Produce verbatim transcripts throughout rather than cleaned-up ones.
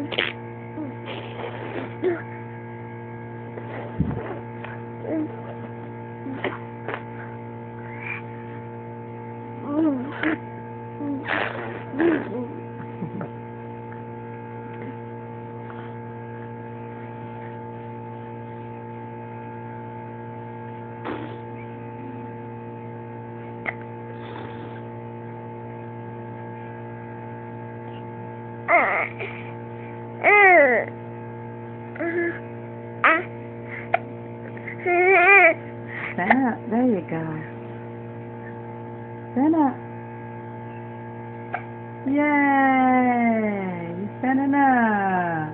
Stand up. There you go. Stand up. Yay! You're standing up.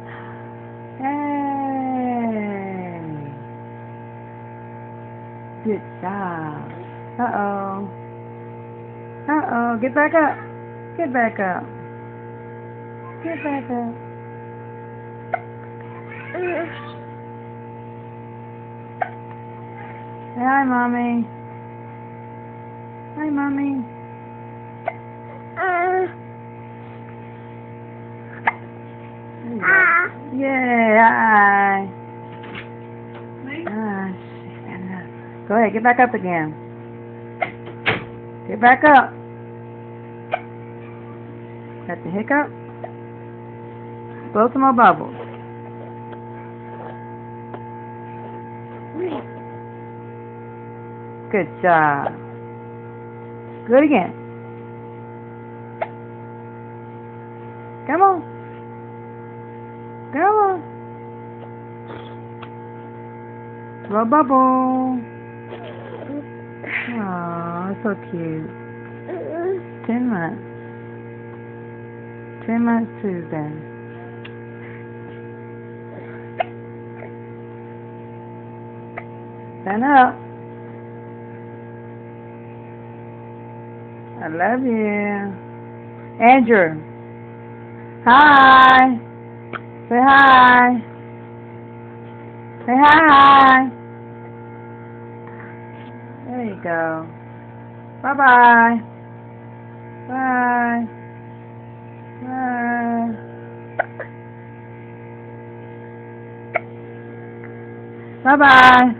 Hey! Good job. Uh-oh. Uh-oh. Get back up. Get back up. Get back up. Say hi, Mommy. Hi, Mommy. Yay, hi. Hi. Go ahead, get back up again. Get back up. Got the hiccup? Blow some more bubbles. Good job. Good again. Come on. Come on. Blow bubble. Oh, so cute. Ten months. Ten months Tuesday. Stand up. I love you. Andrew. Hi. Say hi. Say hi. There you go. Bye-bye. Bye. Bye. Bye-bye.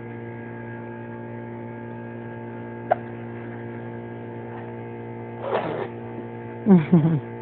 Mm-hmm.